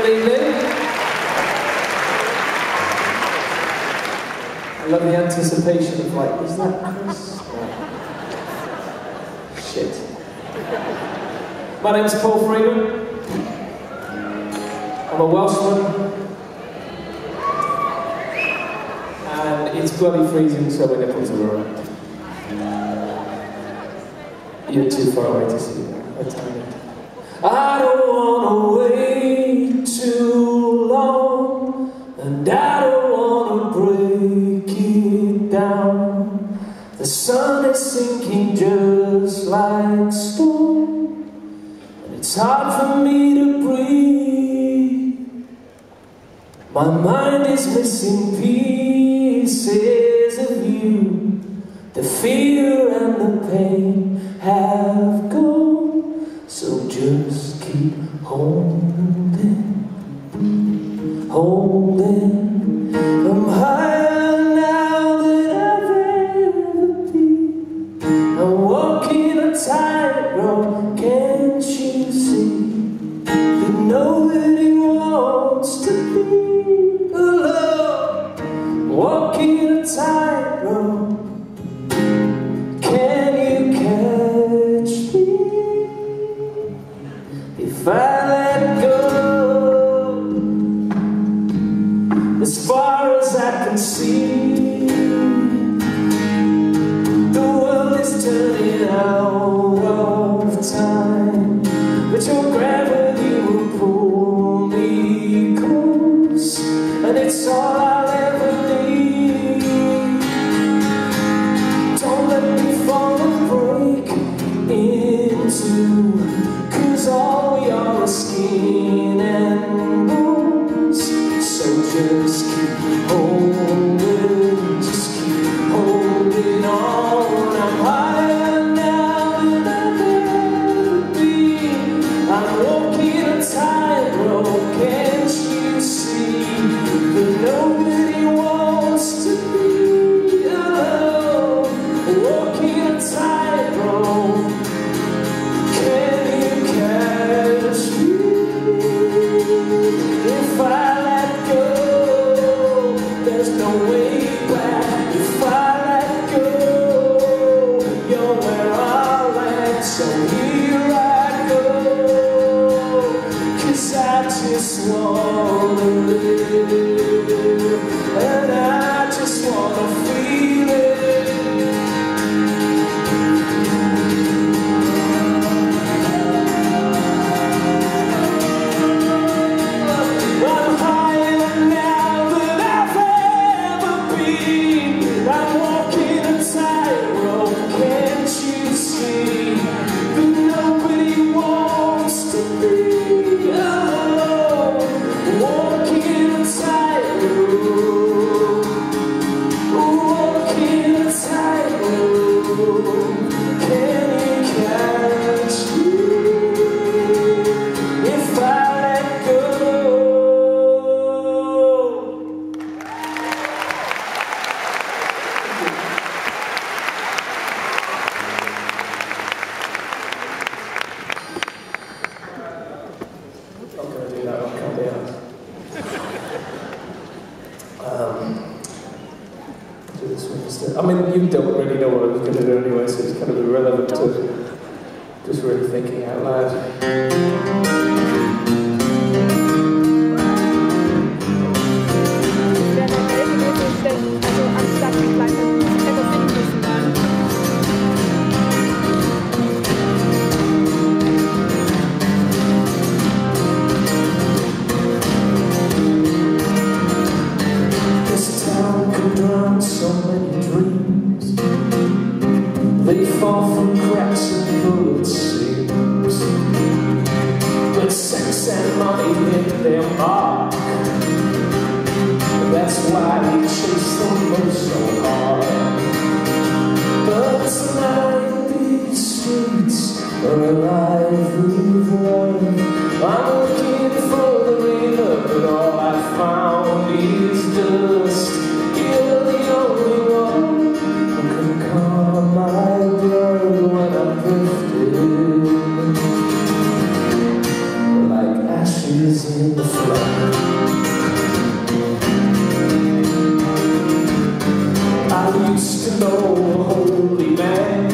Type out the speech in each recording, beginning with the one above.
Good evening. I love the anticipation of like, is that Chris? Shit. My name's Paul Freeman. I'm a Welshman. And it's bloody freezing, so we're nipples are around. You're too far away to see that. I don't wanna wait too long, and I don't wanna break it down. The sun is sinking just like stone, and it's hard for me to breathe. My mind is missing pieces of you. The fear and the pain have gone, so just keep holding, holding. I'm higher now than I've ever been. I'm walking a tightrope, can't you see? That nobody wants to be alone. Walking a tightrope. If I let go, as far as I can see, the world is turning out of time, but your gravity will pull me close, and it's all I'll ever need. Don't let me fall and break into, 'cause all we are is skin and bones. So just keep holding, just keep holding on. I'm higher now than I've ever been. I'm walking a tightrope, can't you see? That nobody wants to be alone. Walking a tightrope. If I let go, there's no way back. If I let go, you're where I land. So here I go, 'cause I just wanna live, and I just wanna feel it. I mean, you don't really know what I was going to do anyway, so it's kind of irrelevant to just really thinking out loud. They fall from cracks and bullet seams, but sex and money hit their mark. That's why we chase them both so hard. But tonight these streets are alive with love. I'm looking for the river, but all I found is dust. You're the only one who can calm my blood when I'm drifting like ashes in the flood. used to know a holy man.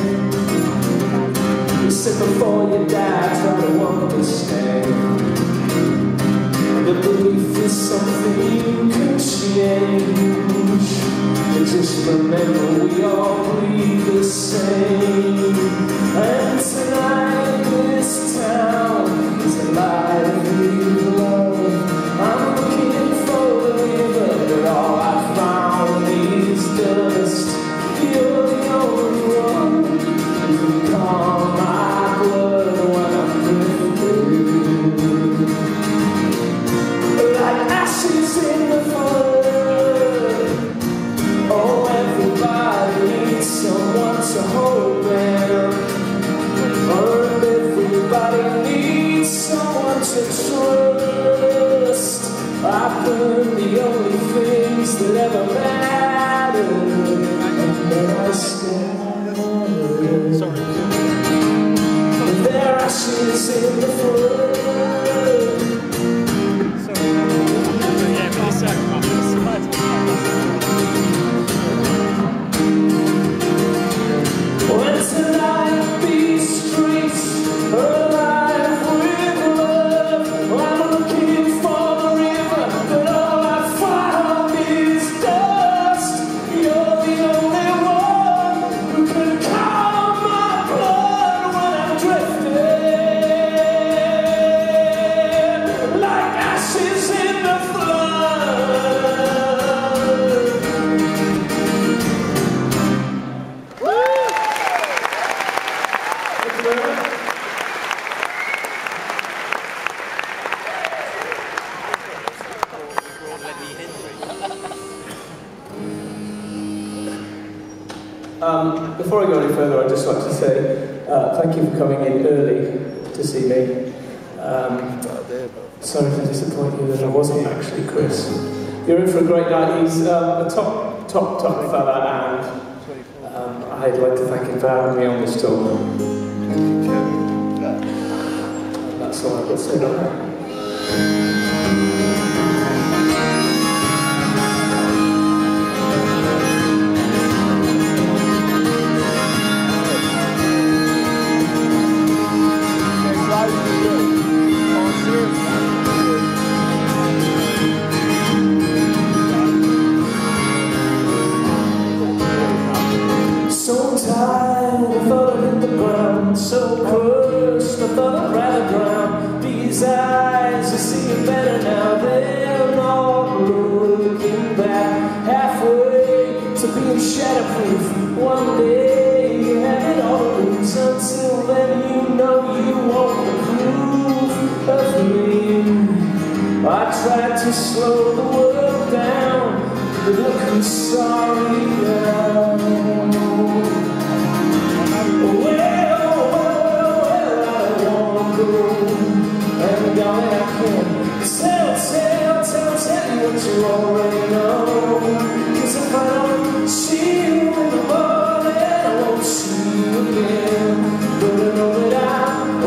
He said before you die, try to understand. The belief is something you can change. And just remember we all bleed the same. And tonight this town is alive with love. I'm looking for the river, but all I found is dust. You're the only one who can calm my blood when I'm drifting. Like ashes in the flood. Oh, everybody needs someone to hold them. And everybody needs someone to trust. I've learned the only things that ever matter. And then I stand. There are ashes in the flood. When tonight these streets are alive with love, I'm looking for the river, but all I found is dust. You're the only one who can calm my blood when I'm drifting, like ashes in the flood. Before I go any further, I'd just like to say thank you for coming in early to see me. Sorry to disappoint you that I wasn't actually Chris. You're in for a great night. He's a top fella, and I'd like to thank him for having me on this tour. That's all I've got to say about that. So tired, I thought I'd hit the ground. So crushed, I thought I'd rather drown. These eyes are seeing better now. They're not looking back. Halfway to being shatterproof. One day you have it all to lose. Until then you know you won't approve of me. I tried to slow the world down, but look who's sorry now. Tell you what you already know. 'Cause if I don't see you in the morning, I won't see you again. But I know that I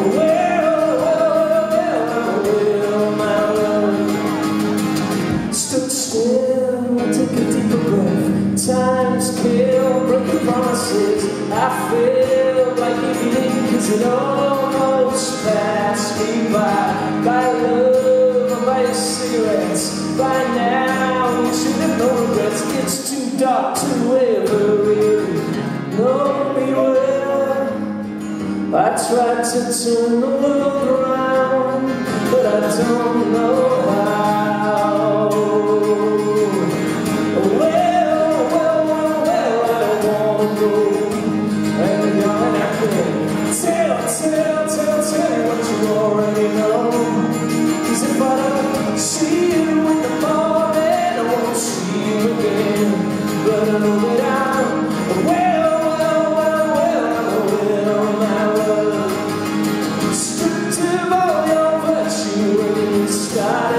will, my love. Stood still, take a deeper breath. Time's kill, broken promises. I feel like giving 'cause it almost passed me by. By love, by your cigarettes. By now, you should have no regrets. It's too dark to ever really know me well. I tried to turn the world around, but I don't know how. Well, I don't wanna go. And you're not there. Tell you what you already know. 'Cause if I don't see you in the morning, I won't see you again. But I know that I will, my love. Stripped of all your virtue and style.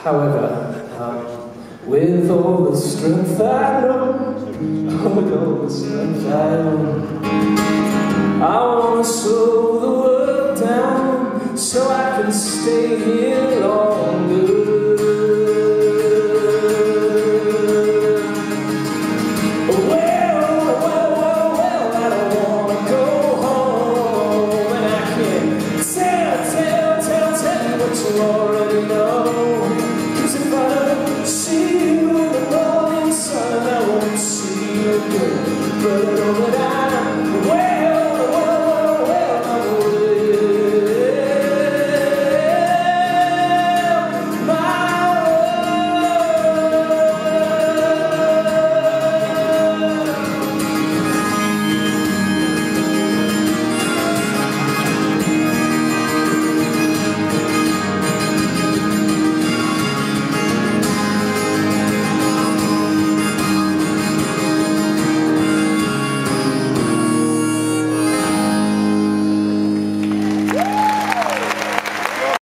However, with all the strength I know, with all the strength I know, I wanna soar.